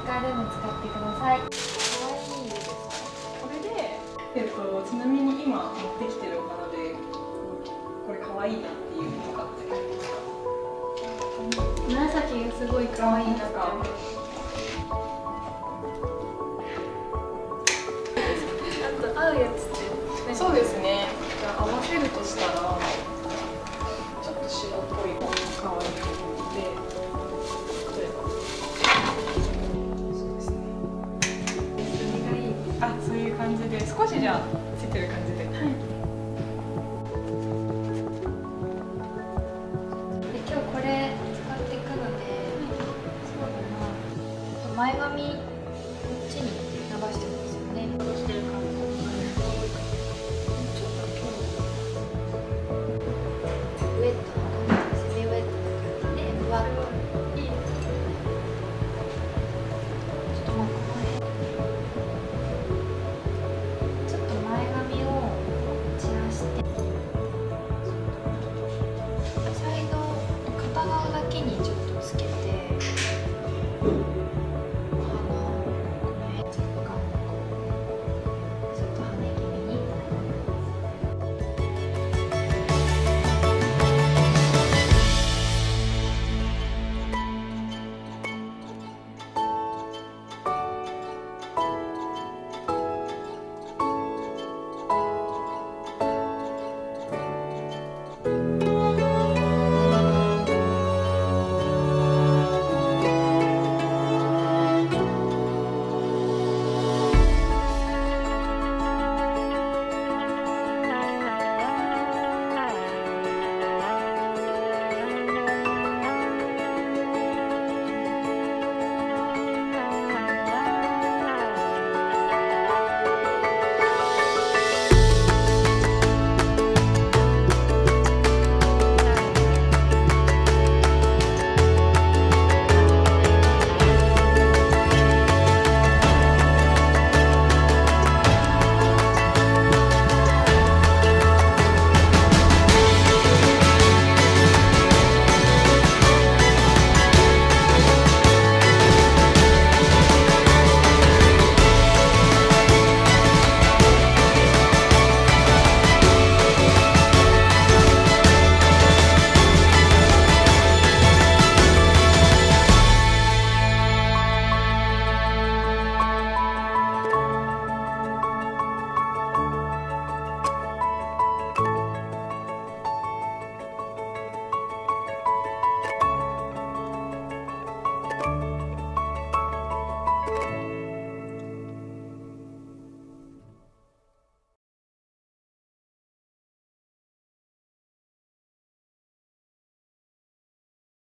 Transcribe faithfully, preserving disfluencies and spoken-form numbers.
カールーム使ってください。可愛いです。 これで、えっと、ちなみに今持ってきてるお花でこれ可愛いなっていうのとかってありますか？ 紫がすごい可愛いな。 なんかあと合うやつってそうですね。じゃあ合わせるとしたらちょっと白っぽいのが可愛いと思うので、例えばそうですね。 それがいい。 あ、そういう感じで少しじゃあついてる感じで。はい。 で今日これ使っていくので、そうだな。前髪こっちに伸ばしてますよね。伸ばしてる感じ。ちょっと今日ウェットな